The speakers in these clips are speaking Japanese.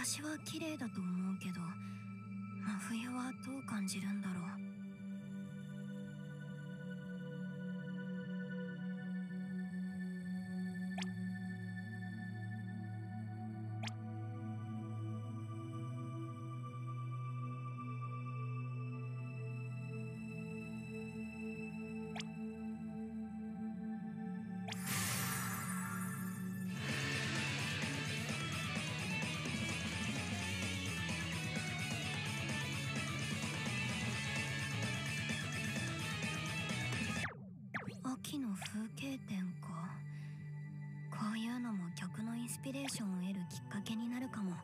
私は綺麗だと思うけど、真冬はどう感じるんだろう。秋の風景展か。こういうのも曲のインスピレーションを得るきっかけになるかも。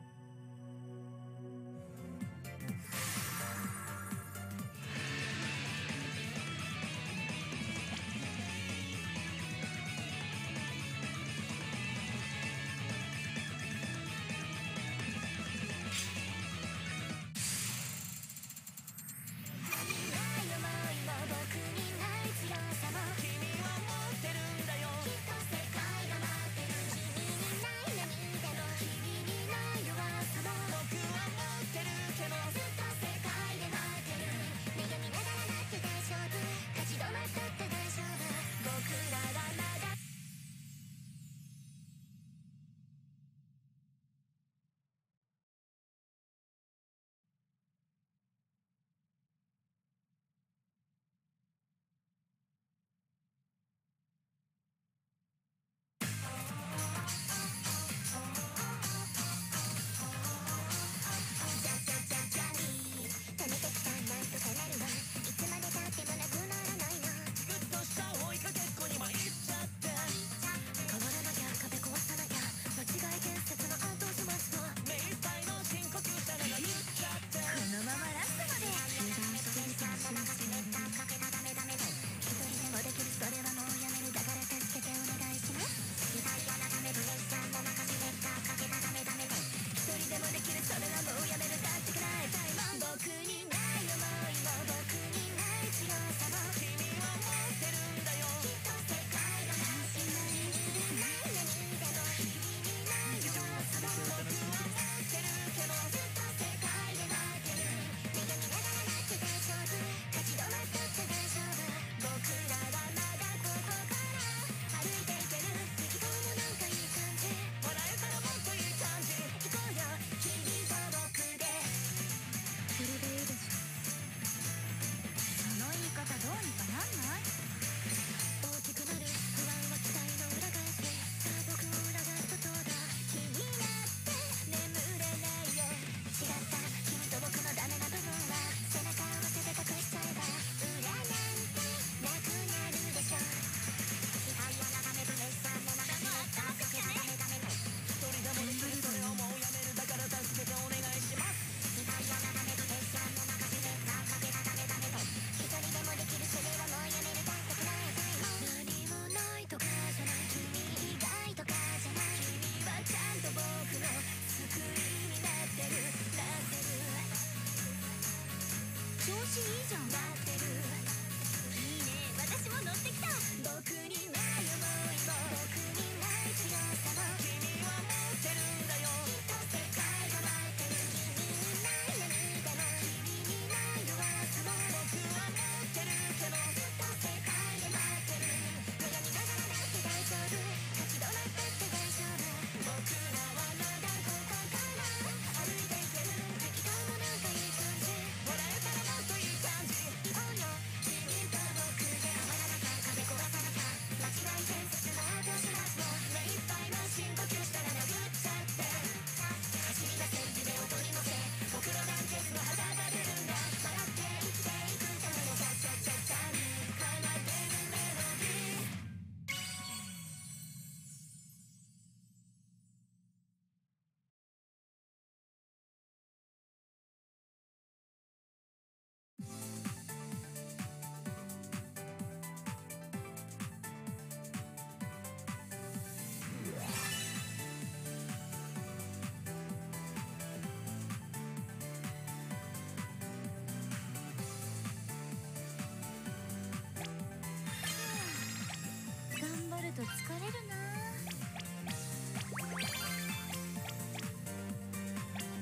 と疲れるな。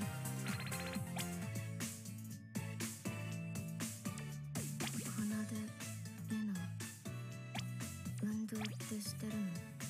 りしてるの？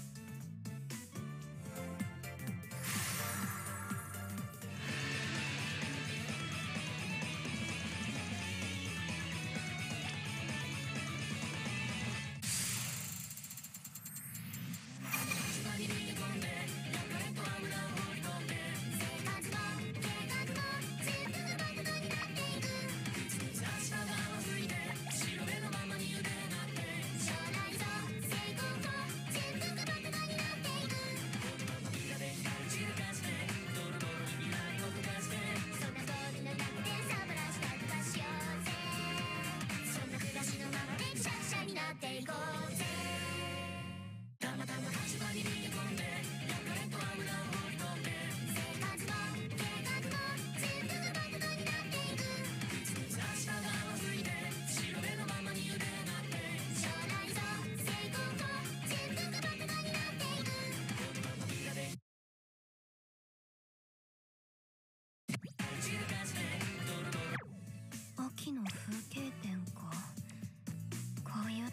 秋の風景展か。こういう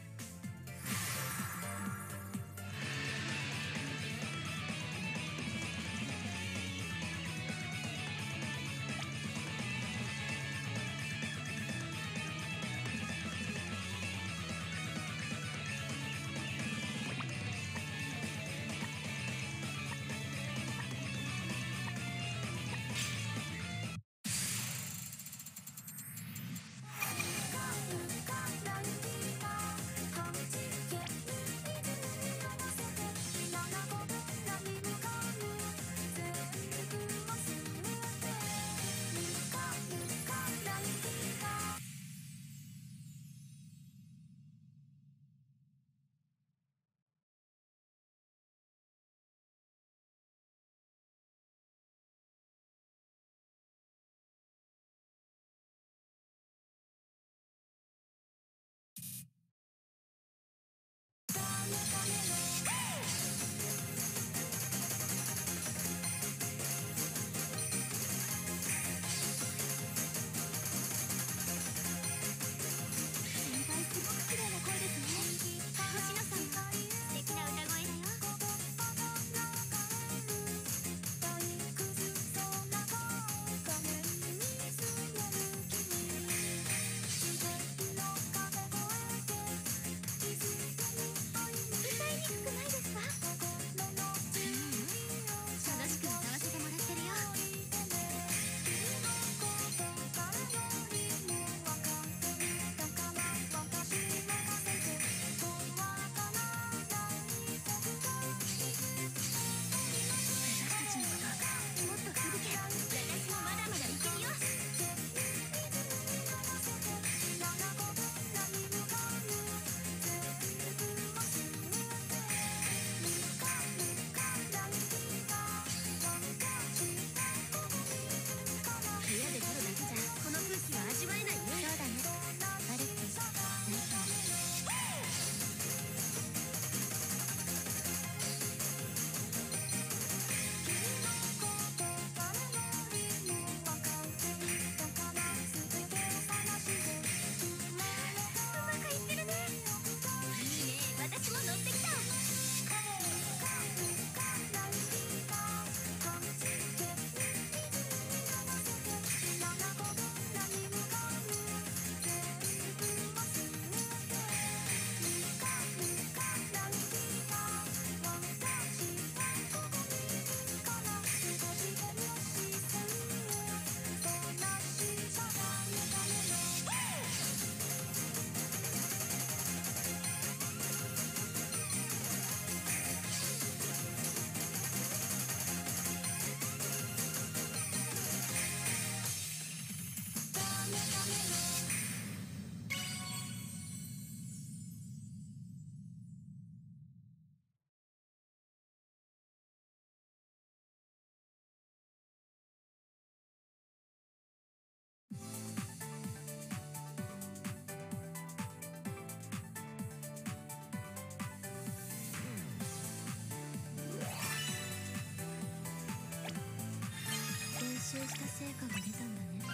した成果が出たんだね。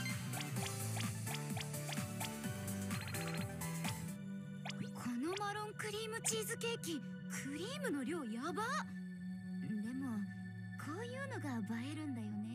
このマロンクリームチーズケーキクリームの量やば。でもこういうのが映えるんだよね。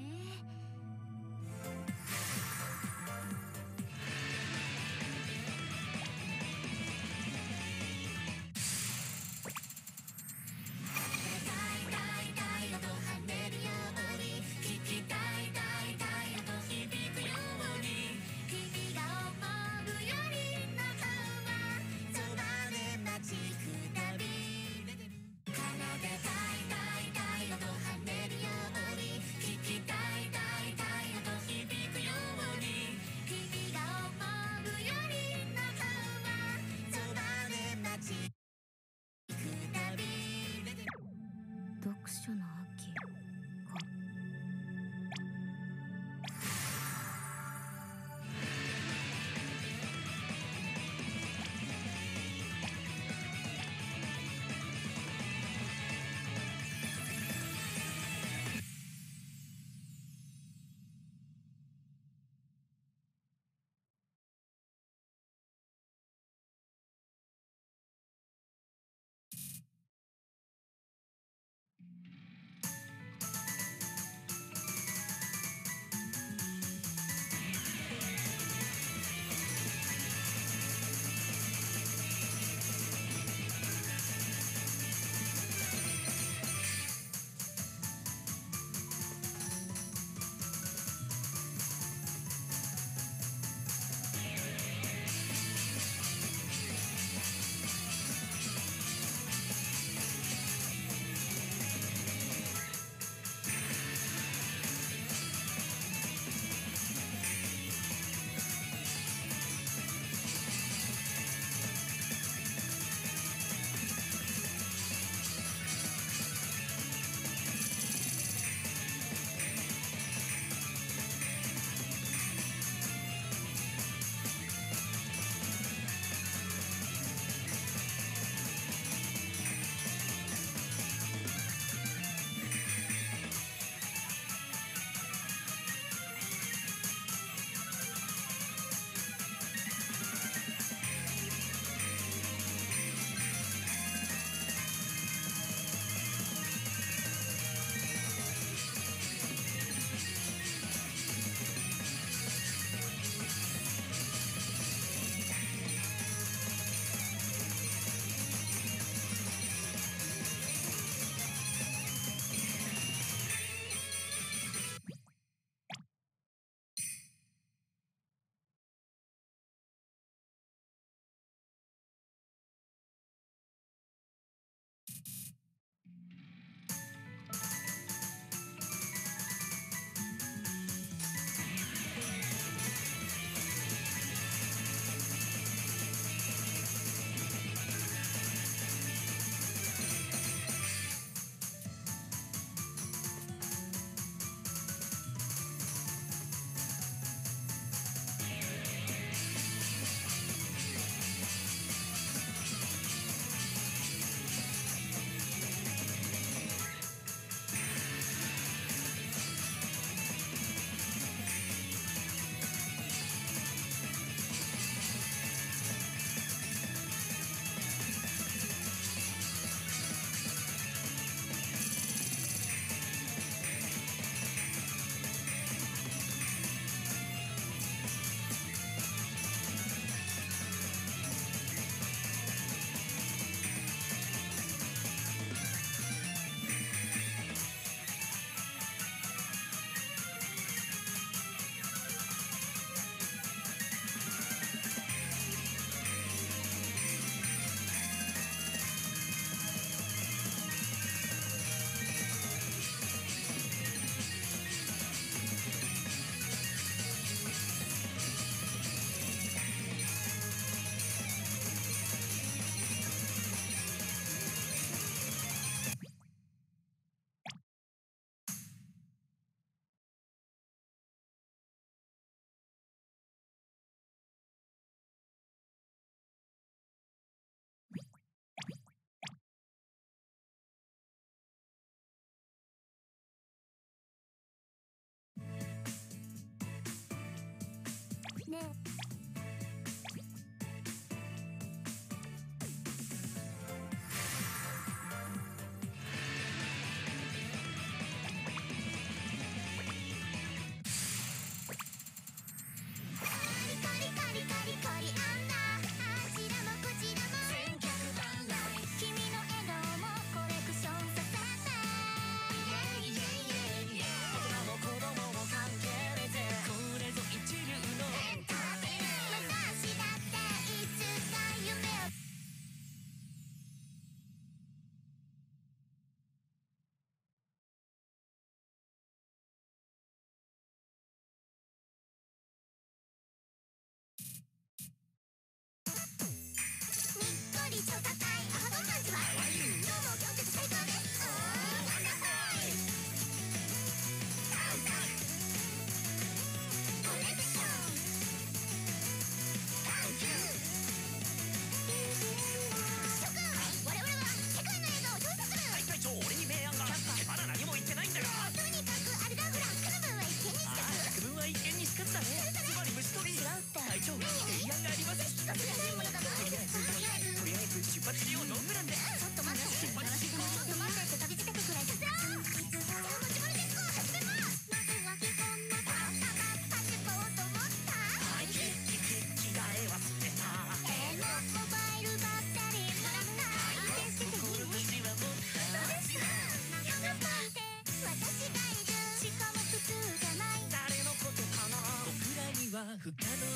不可能を可能に変える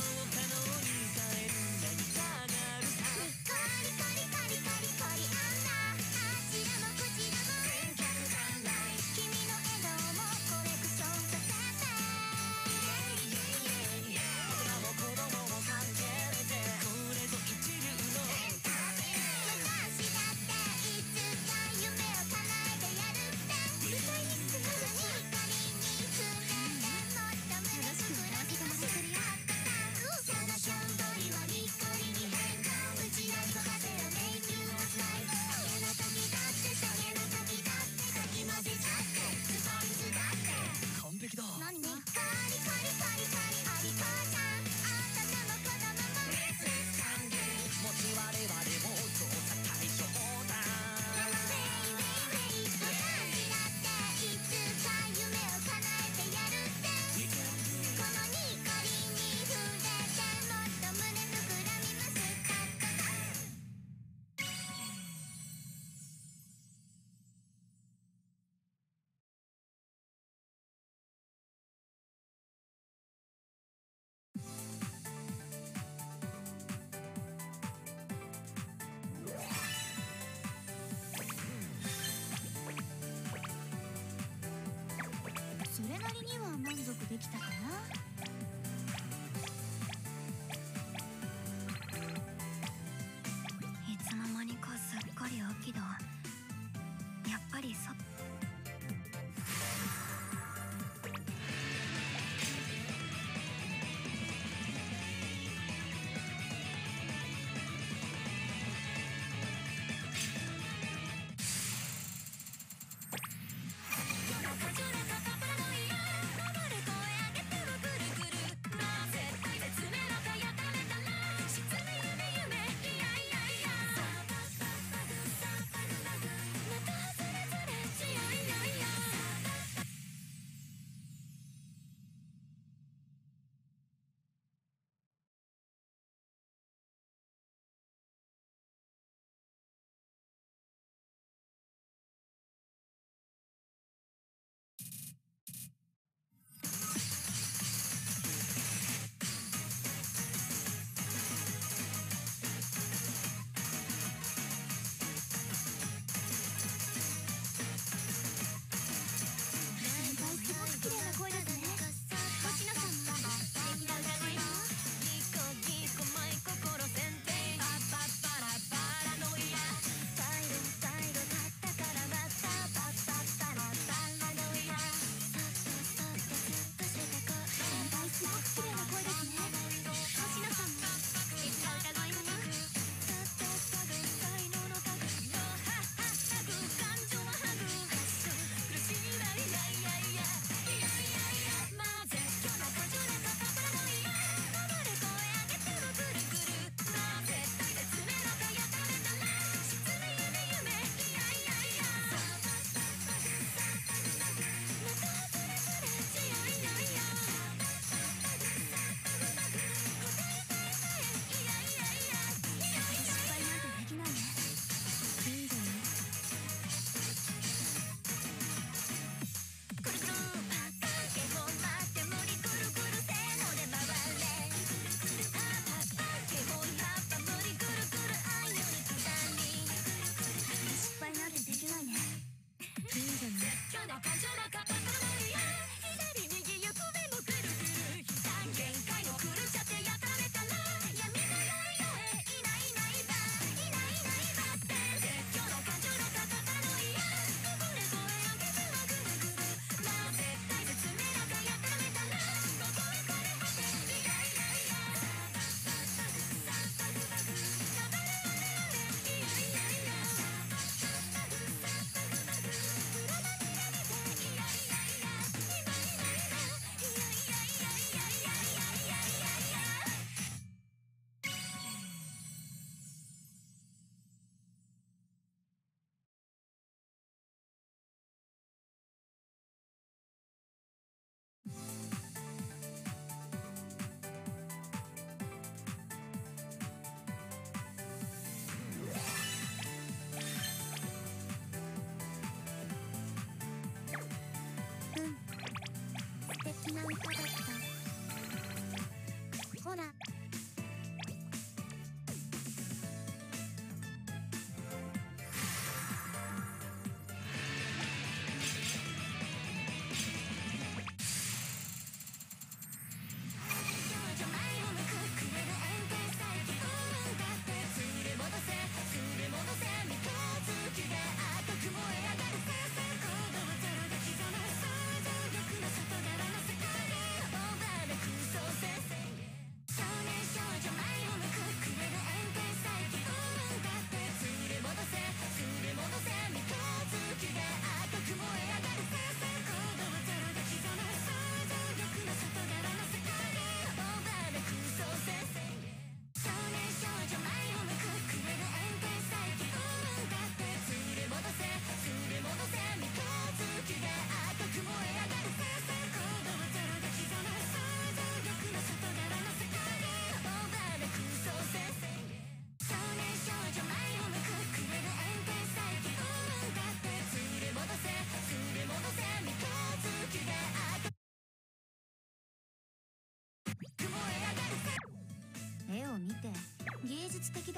何かがあるさ。 カリカリカリカリカリあんなあちらもこちらも全客観来君の笑顔もコレクションさせて大人も子供も関係でこれぞ一流のエンターテイン私だっていつか夢を叶えてやるって絶対につまらない光に触れてもっと胸膨らみませるよそのしょんぼりはにっこりに変化打ち出す風をメイキングスマイル上の時だって下げの時だってかき混ぜちゃってスパイスだって完璧だ。 何ねカリカリカリカリありこちゃんあんたも子供もレスレス歓迎もち我々も調査対象だ。 ママウェイウェイウェイ私だっていつか夢を叶えてやるってこのにっこりに触れてもっと胸膨らみますカッカカそれなりには満足できたかな。 いつの間にかすっかり秋だ。やっぱりまた外れずれ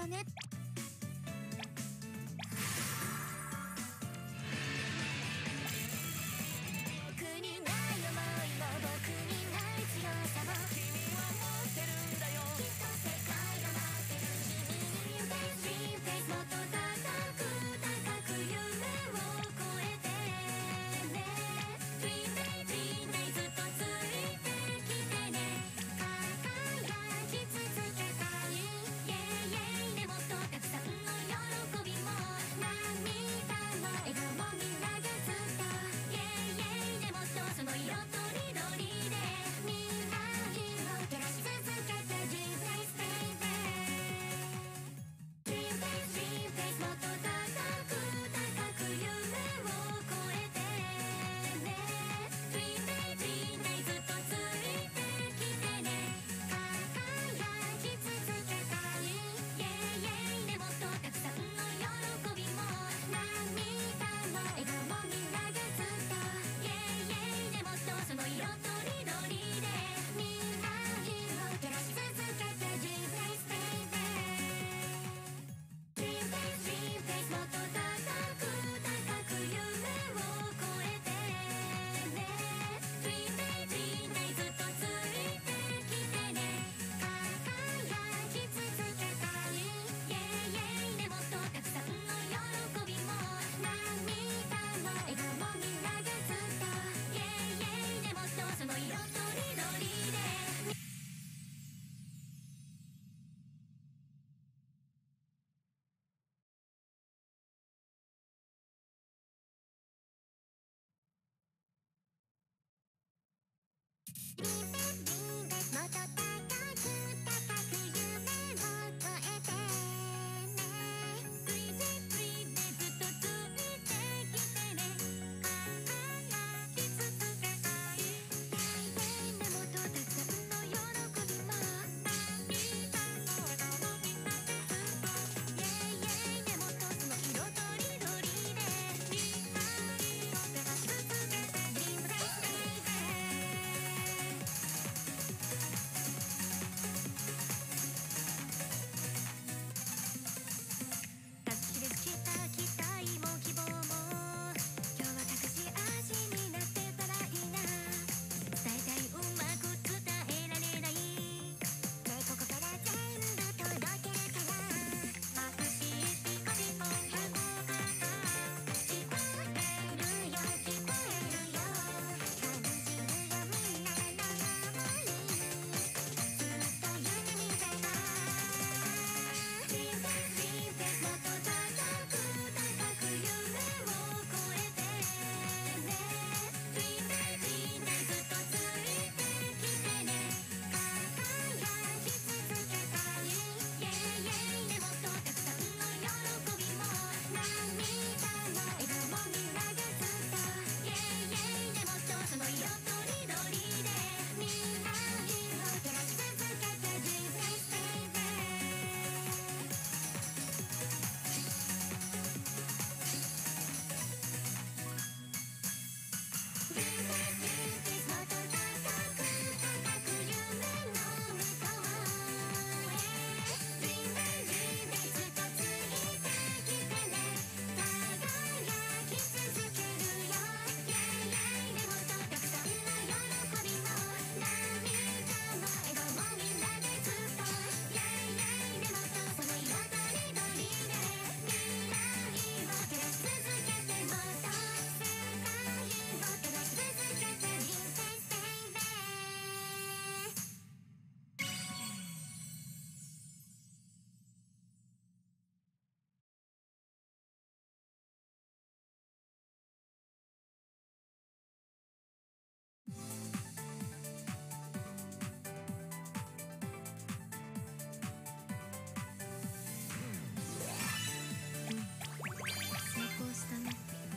だね。僕にない想いも僕にない強さも君は持ってるんだよ。 きっと世界が待ってる君に Dream Face もっと高く高く夢を越えてね Dream Face Dream Face ずっとついてきてね輝き続けたい Yeah yeah でもっとたくさんの喜びも涙も笑顔もみんながずっと Yeah yeah でもっとその色とりどりで未来を照らし続けて Dream Face Baby Dream Face Dream Face もっと高く高く夢を越えてね Dream Face Dream Face ずっとついてきてね輝き続けたい Yeah yeah でもっとたくさんの喜びも涙も笑顔もみんながずっと Yeah yeah でもっとその色とりどりで未来を照らし続けて Dream Face Baby Dream Face Dream Face もっと高く高く夢を越えてね Dream Face Dream Face ずっとついてきてね輝き続けたい Yeah yeah でもっとたくさんの喜びも涙も笑顔もみんながずっと Yeah yeah でもっとその色とりどりでDream Face Dream Face もっと高く高く夢を越えてね Dream Face Dream Face ずっとついてきてね輝き続けたい Yeah yeah でもっとたくさんの喜びも涙も笑顔もみんなでずっと Yeah yeah でもっとその色とりどりで未来を照らし続けて Dream Face Baby隠しでした期待も希望も今日は隠し味になってたらいいな伝えたいうまく伝えられないねここから全部届けるから眩しい光も変わった聞こえるよ聞こえるよ感じるよみんなの想いずっと夢見てた Dream Face Dream Face もっと高く高く夢を越えてね Dream Face Dream Face ずっとついてきてね輝き続けたい Yeah yeah でもっとたくさんの喜びも涙も笑顔もみんながずっと Yeah yeah でもっとその色とりどりで未来を照らし続けて Dream Face Baby Dream Face Dream Face もっと高く高く夢の向こうへ Dream Face Dream Face ずっとついてきてね輝き続けるよ Yeah yeah でもっとたくさんの喜びも涙も笑顔もみんなでずっと Yeah yeah でもっとその色とりどりで未来を照らし続けてもっと世界を照らし続けて Dream Face Baby成功したね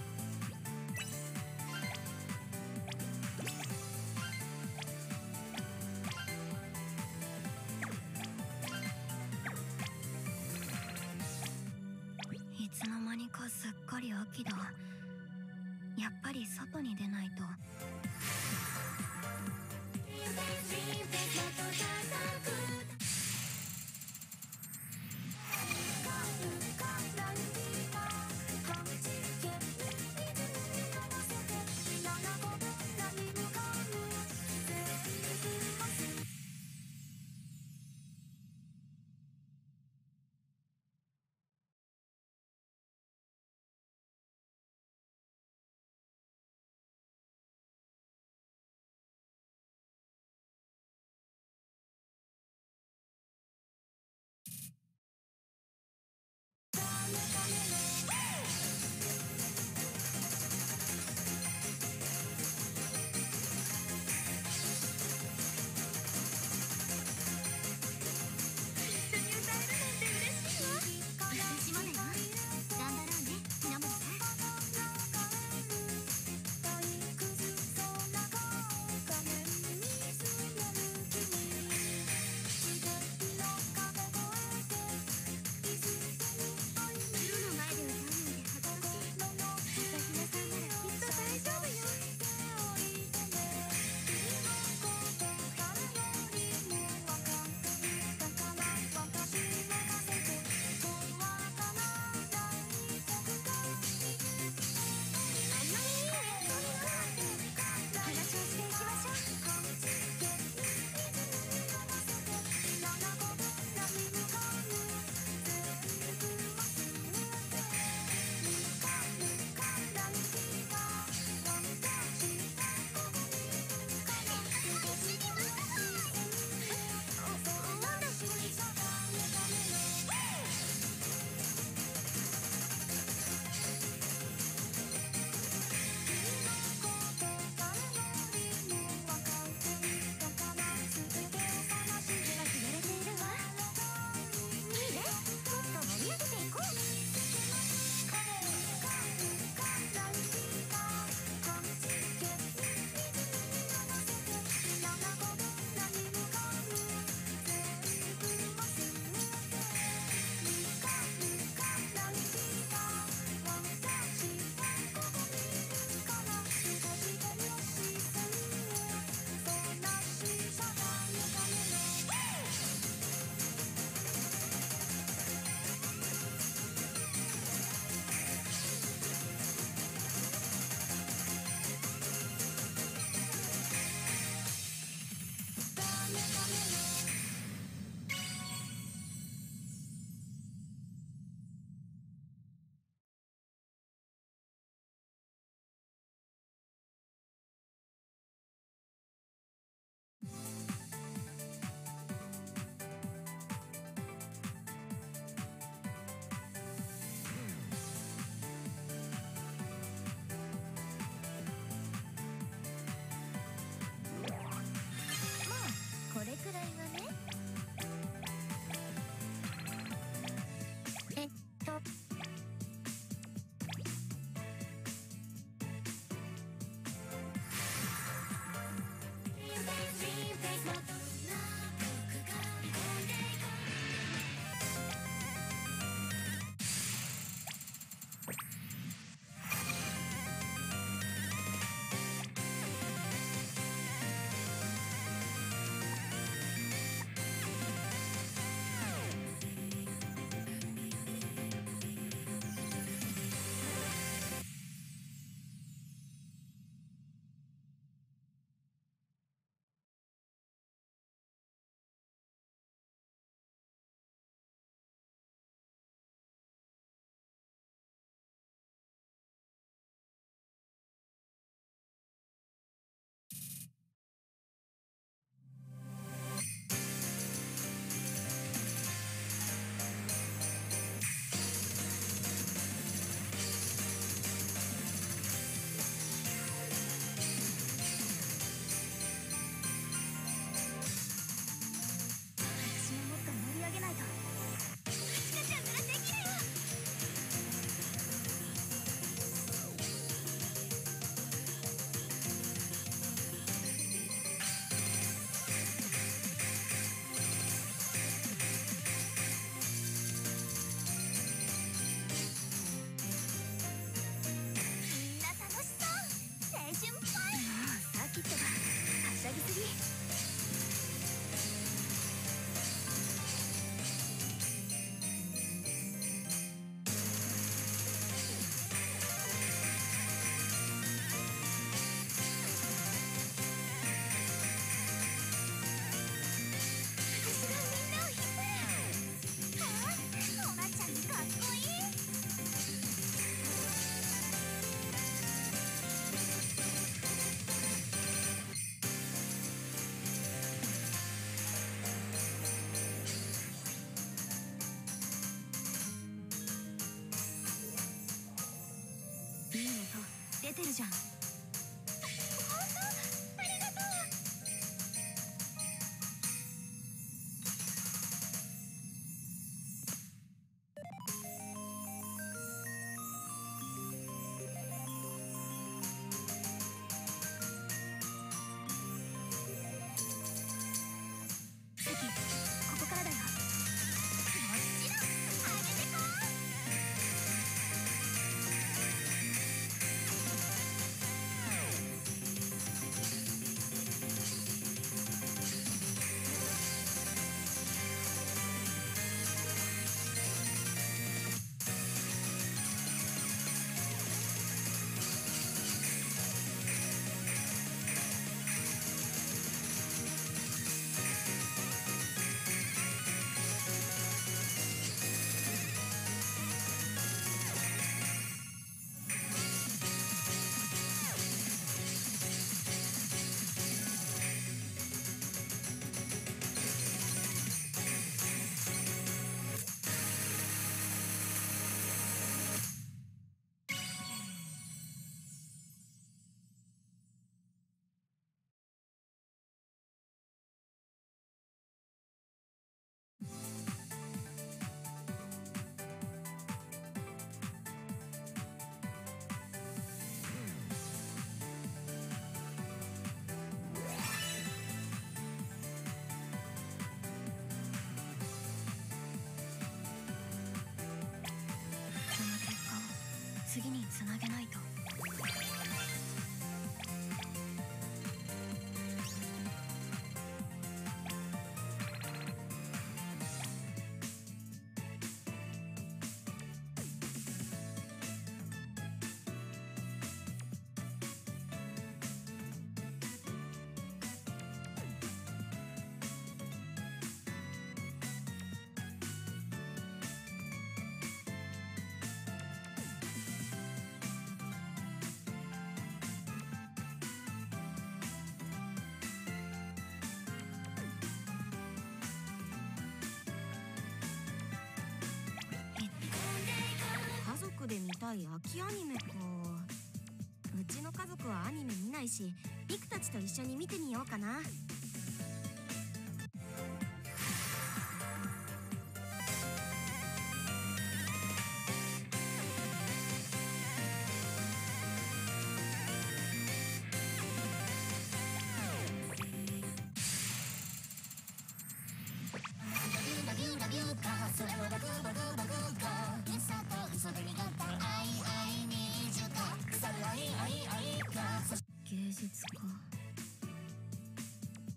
いつの間にかすっかり秋だやっぱり外に出ないと Dream Face Dream Face もっと高く私もだよ。頑張ろうね、ひなもさん。見るのがいい音出てるじゃん。 本当ありがとう。 席ここからだよ。 もちろんあげてここの結果を次につなげないと。 家族で見たい秋アニメか。うちの家族はアニメ見ないし、リクたちと一緒に見てみようかな。芸術家。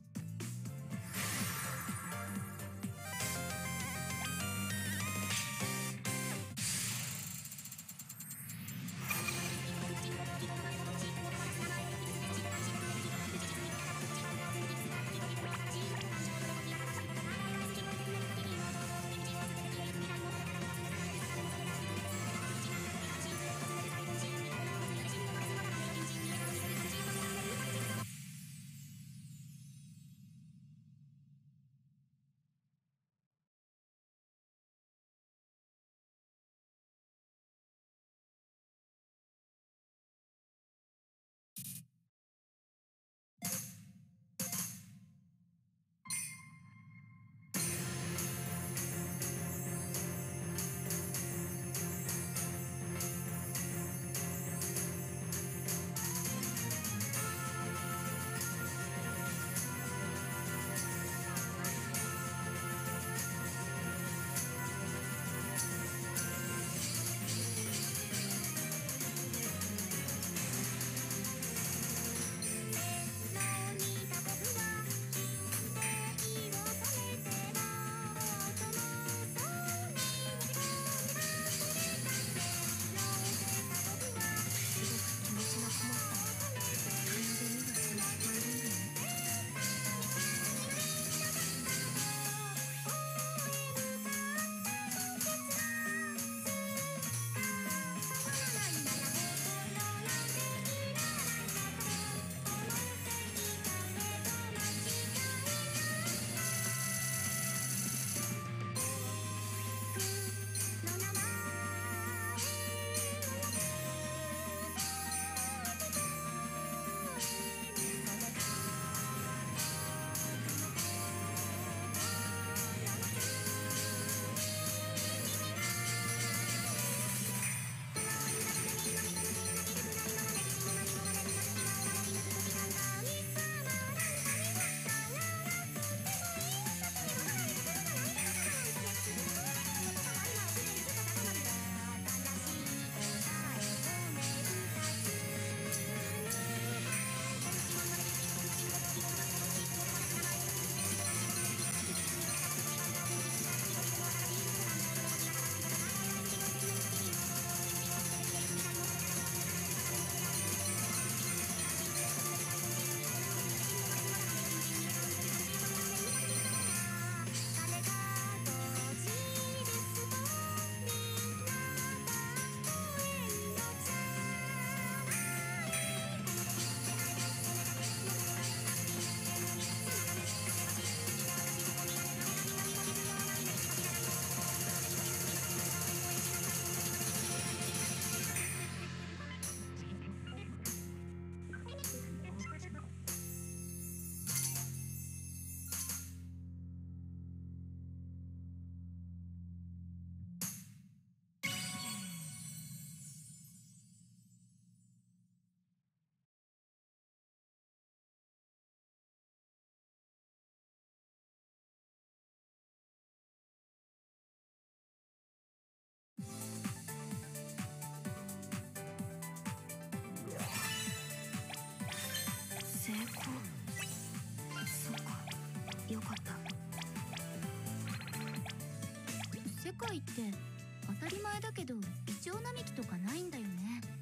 外って当たり前だけどイチョウ並木とかないんだよね。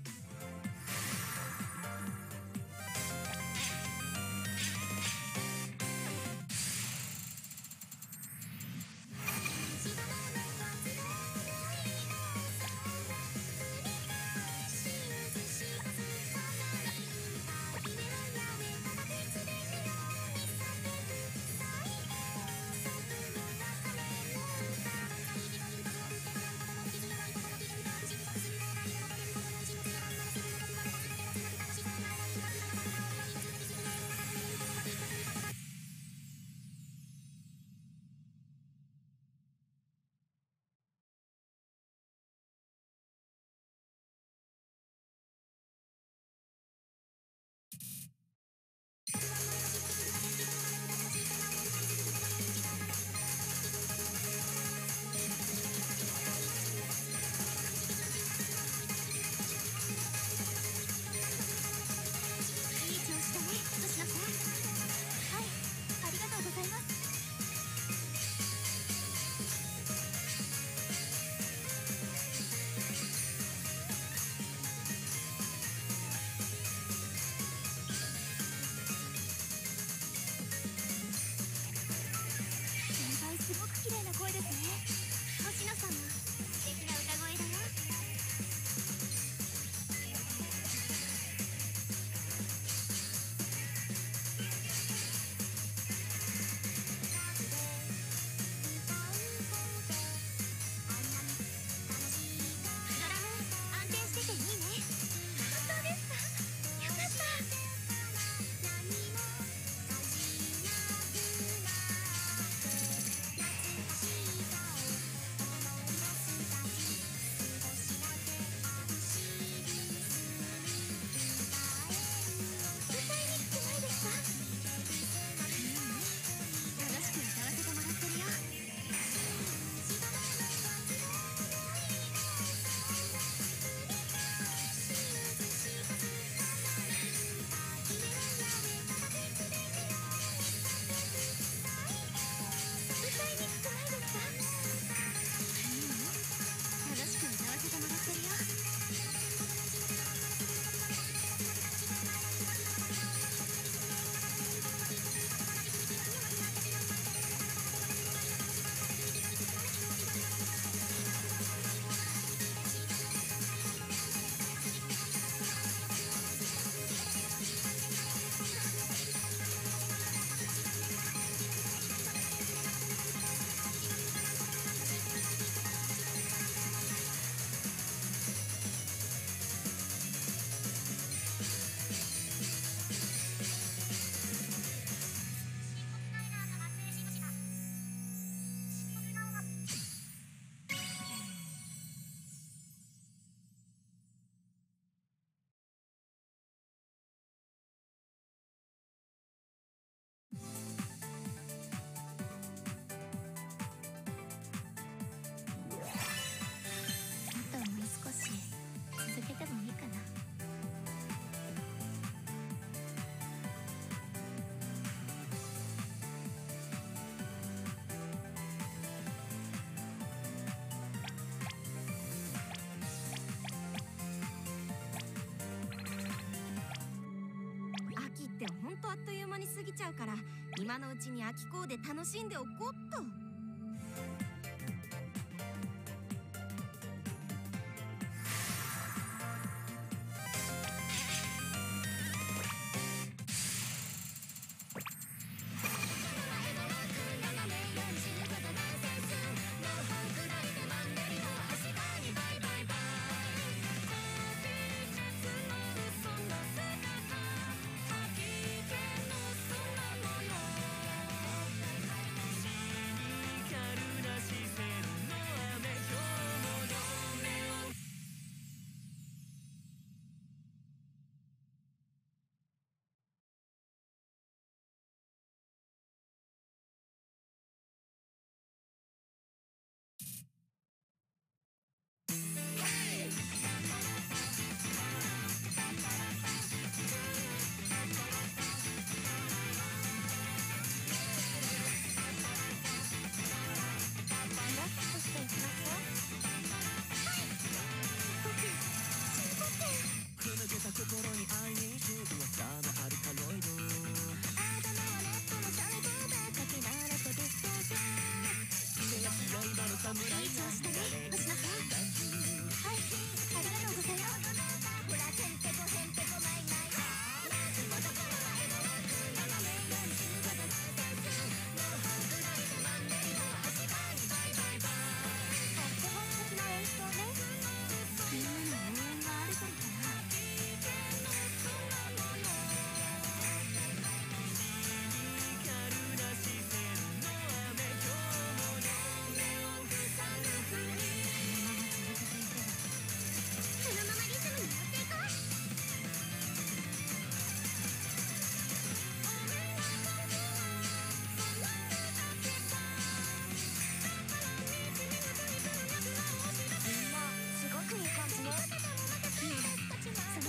ってほんとあっという間に過ぎちゃうから、今のうちに秋コーデ楽しんでおこうっと。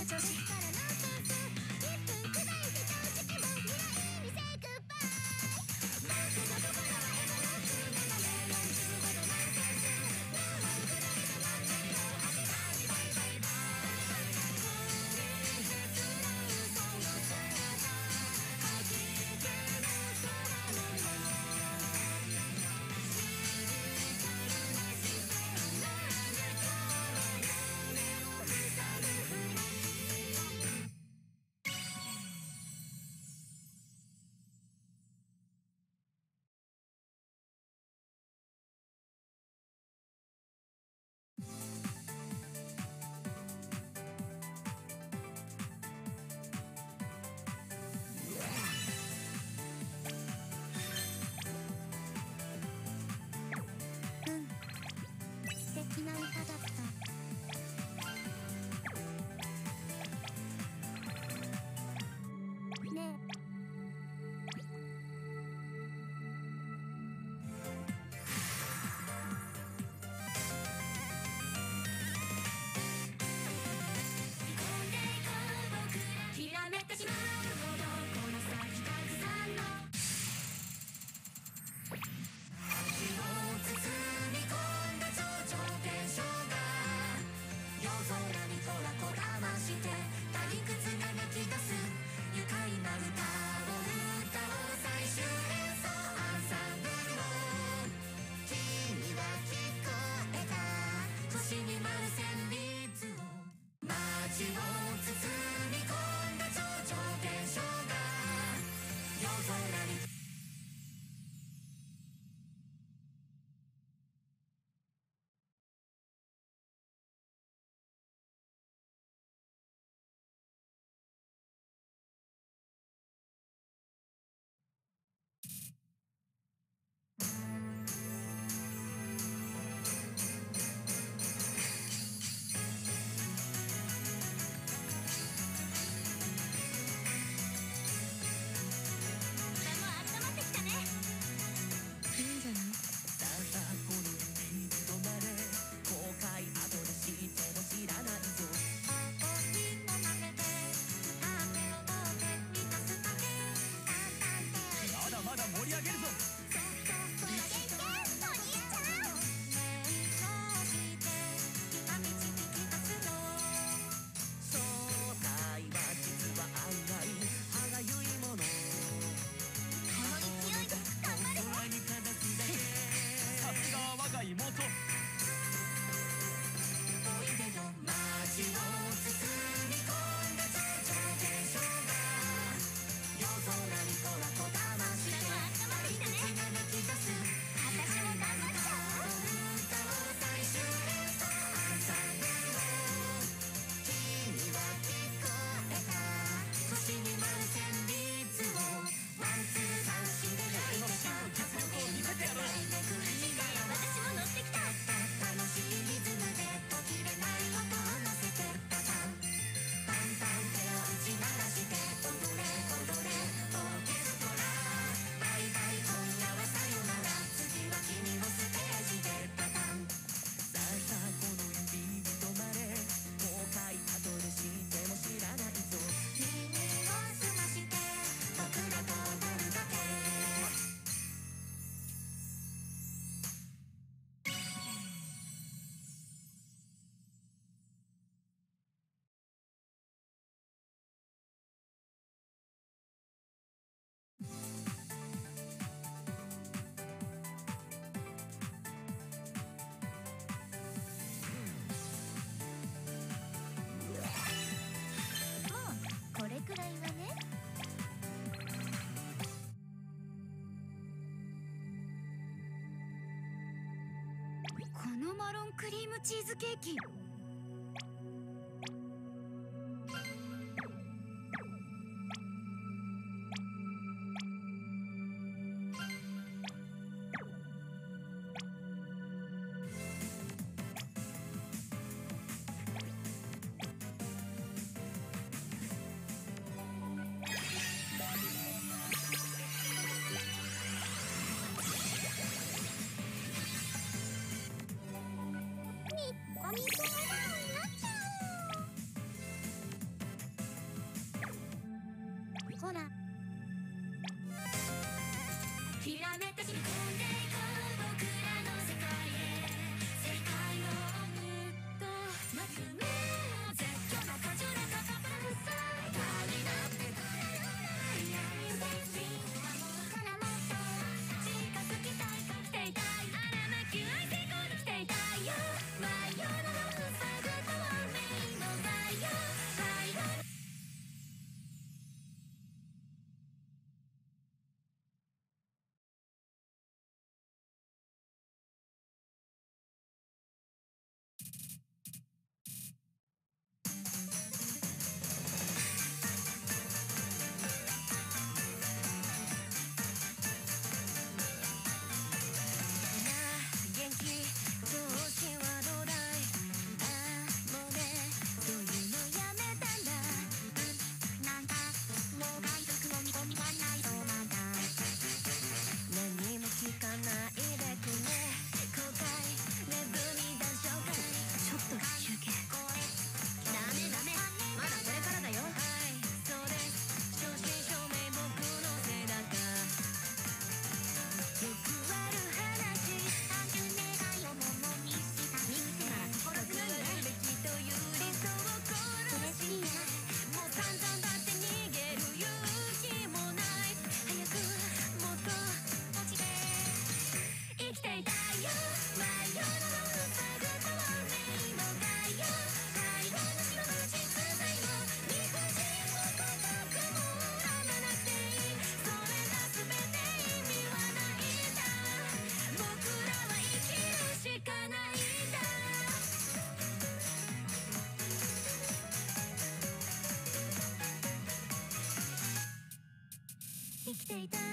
調子。 素敵な歌だったね。 ひらめいてしまうほどこの先たくさんの味を包み込んだ頂上現象が夜空にトラこだまして退屈が泣き出す愉快な歌を歌おう最終演奏アンサンブルを君は聞こえた星に舞う旋律を街を包み込んだ頂上現象が夜空にマロンクリームチーズケーキ。 お水ほらひらめて染み込んでいこう僕らの世界へ世界をもっとまとめ絶叫の果樹でかかったるさ大になってくれるからもっと近づきたいか来ていたいあらまき愛成功に来ていたいよ真夜中の塞ぐたわめの太陽はいはい元気調子はどうだいもうねそういうのやめたんだなんだもう回復を見込みはないとまだ何も聞かないでくれ後悔ネズミ談笑会ちょっと休憩。 ダメダメまだこれからだよはいそうです正真正銘僕のせいだかよくある話単純願いをものにした見てなら心強いねべきという理想を殺してもう散々だって逃げる勇気もない早くもっと落ちて生きていたいよ真夜の塞ぐたわめの太陽灰色の白の実在も理不尽も孤独も恨まなくていいそれが全て意味はないんだ僕らは生きるしかないんだ生きていた